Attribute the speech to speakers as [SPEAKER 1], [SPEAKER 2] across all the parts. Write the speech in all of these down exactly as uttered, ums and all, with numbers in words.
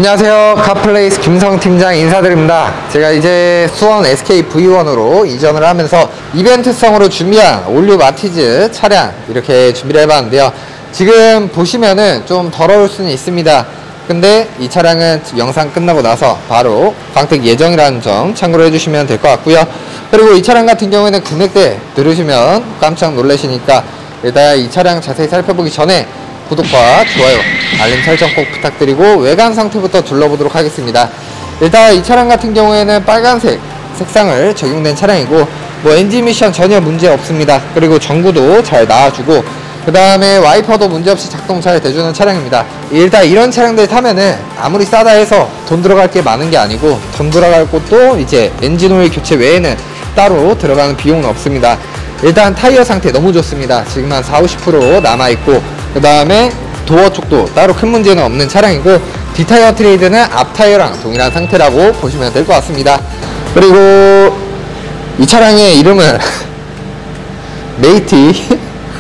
[SPEAKER 1] 안녕하세요. 카플레이스 김성 팀장 인사드립니다. 제가 이제 수원 에스케이 브이 원으로 이전을 하면서 이벤트성으로 준비한 올류 마티즈 차량 이렇게 준비를 해봤는데요. 지금 보시면은 좀 더러울 수는 있습니다. 근데 이 차량은 영상 끝나고 나서 바로 광택 예정이라는 점 참고로 해주시면 될 것 같고요. 그리고 이 차량 같은 경우에는 금액대 들으시면 깜짝 놀라시니까 일단 이 차량 자세히 살펴보기 전에 구독과 좋아요, 알림 설정 꼭 부탁드리고 외관 상태부터 둘러보도록 하겠습니다. 일단 이 차량 같은 경우에는 빨간색 색상을 적용된 차량이고 뭐 엔진 미션 전혀 문제 없습니다. 그리고 전구도 잘 나와주고 그 다음에 와이퍼도 문제없이 작동 잘 돼주는 차량입니다. 일단 이런 차량들 타면은 아무리 싸다 해서 돈 들어갈 게 많은 게 아니고 돈 들어갈 곳도 이제 엔진 오일 교체 외에는 따로 들어가는 비용은 없습니다. 일단 타이어 상태 너무 좋습니다. 지금 한 사오십 퍼센트 남아있고 그 다음에 도어 쪽도 따로 큰 문제는 없는 차량이고 뒷타이어 트레이드는 앞타이어랑 동일한 상태라고 보시면 될 것 같습니다. 그리고 이 차량의 이름은 메이티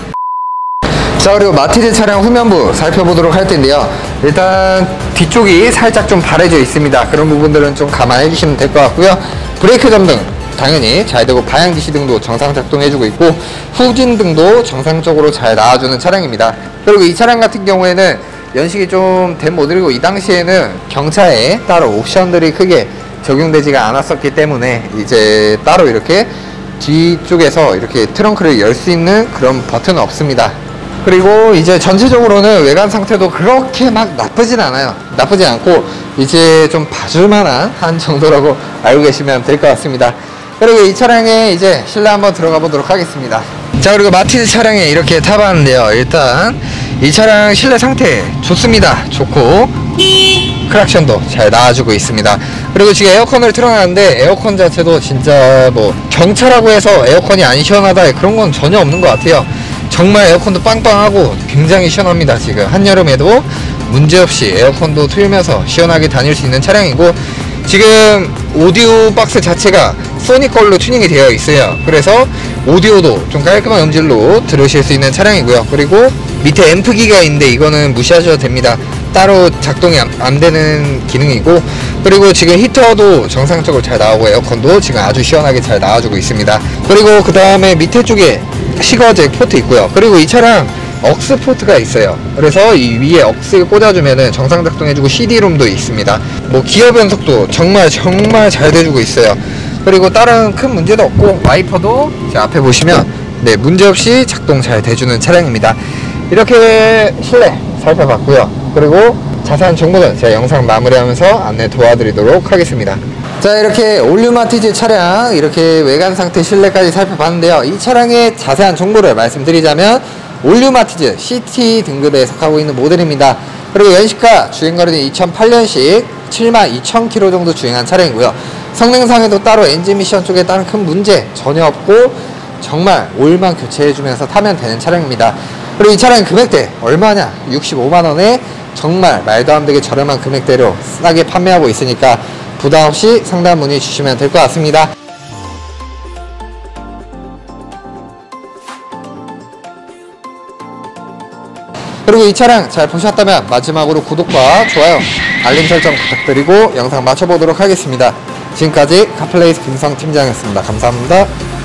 [SPEAKER 1] 자, 그리고 마티즈 차량 후면부 살펴보도록 할 텐데요. 일단 뒤쪽이 살짝 좀 바래져 있습니다. 그런 부분들은 좀 감안해 주시면 될 것 같고요. 브레이크 점등 당연히 잘 되고 방향지시 등도 정상 작동해주고 있고 후진 등도 정상적으로 잘 나와주는 차량입니다. 그리고 이 차량 같은 경우에는 연식이 좀 된 모델이고 이 당시에는 경차에 따로 옵션들이 크게 적용되지가 않았었기 때문에 이제 따로 이렇게 뒤쪽에서 이렇게 트렁크를 열 수 있는 그런 버튼은 없습니다. 그리고 이제 전체적으로는 외관 상태도 그렇게 막 나쁘진 않아요. 나쁘지 않고 이제 좀 봐줄만한 한 정도라고 알고 계시면 될 것 같습니다. 그리고 이 차량에 이제 실내 한번 들어가 보도록 하겠습니다. 자, 그리고 마티즈 차량에 이렇게 타봤는데요. 일단 이 차량 실내 상태 좋습니다. 좋고 크락션도 잘 나와주고 있습니다. 그리고 지금 에어컨을 틀어놨는데 에어컨 자체도 진짜 뭐 경차라고 해서 에어컨이 안 시원하다 그런 건 전혀 없는 것 같아요. 정말 에어컨도 빵빵하고 굉장히 시원합니다. 지금 한여름에도 문제없이 에어컨도 틀면서 시원하게 다닐 수 있는 차량이고 지금 오디오 박스 자체가 소니 걸로 튜닝이 되어 있어요. 그래서 오디오도 좀 깔끔한 음질로 들으실 수 있는 차량이고요. 그리고 밑에 앰프기가 있는데 이거는 무시하셔도 됩니다. 따로 작동이 안 되는 기능이고 그리고 지금 히터도 정상적으로 잘 나오고 에어컨도 지금 아주 시원하게 잘 나와주고 있습니다. 그리고 그 다음에 밑에 쪽에 시거잭 포트 있고요. 그리고 이 차량 억스 포트가 있어요. 그래서 이 위에 억스 꽂아주면은 정상 작동해주고 씨디롬도 있습니다. 뭐 기어 변속도 정말 정말 잘 돼주고 있어요. 그리고 다른 큰 문제도 없고 와이퍼도 제 앞에 보시면 네 문제없이 작동 잘 돼주는 차량입니다. 이렇게 실내 살펴봤고요. 그리고 자세한 정보는 제가 영상 마무리하면서 안내 도와드리도록 하겠습니다. 자, 이렇게 올류 마티즈 차량 이렇게 외관 상태 실내까지 살펴봤는데요. 이 차량의 자세한 정보를 말씀드리자면 올류 마티즈 씨티 등급에 속하고 있는 모델입니다. 그리고 연식과 주행거리는 이천팔 년식 칠만 이천 킬로미터 정도 주행한 차량이고요. 성능상에도 따로 엔진 미션 쪽에 다른 큰 문제 전혀 없고 정말 오일만 교체해주면서 타면 되는 차량입니다. 그리고 이 차량의 금액대 얼마냐? 육십오만 원에 정말 말도 안 되게 저렴한 금액대로 싸게 판매하고 있으니까 부담없이 상담 문의 주시면 될 것 같습니다. 그리고 이 차량 잘 보셨다면 마지막으로 구독과 좋아요, 알림 설정 부탁드리고 영상 마쳐보도록 하겠습니다. 지금까지 카플레이스 김성 팀장이었습니다. 감사합니다.